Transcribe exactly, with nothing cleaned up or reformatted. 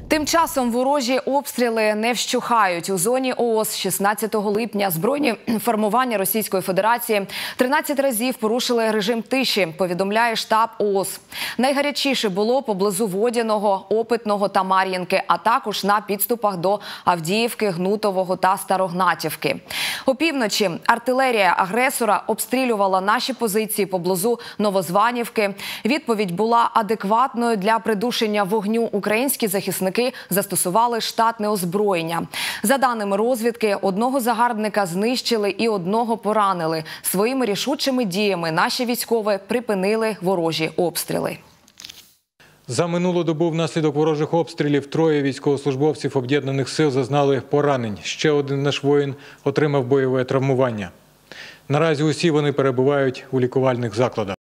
Тим часом ворожі обстріли не вщухають. У зоні ООС шістнадцятого липня збройні формування Російської Федерації тринадцять разів порушили режим тиші, повідомляє штаб ООС. Найгарячіше було поблизу Водяного, Опитного та Мар'їнки, а також на підступах до Авдіївки, Гнутового та Старогнатівки. Опівночі артилерія агресора обстрілювала наші позиції поблизу Новозванівки. Відповідь була адекватною. Для придушення вогню українські захисники застосували штатне озброєння. За даними розвідки, одного загарбника знищили і одного поранили. Своїми рішучими діями наші військові припинили ворожі обстріли. За минулу добу внаслідок ворожих обстрілів троє військовослужбовців об'єднаних сил зазнали поранень. Ще один наш воїн отримав бойове травмування. Наразі усі вони перебувають у лікувальних закладах.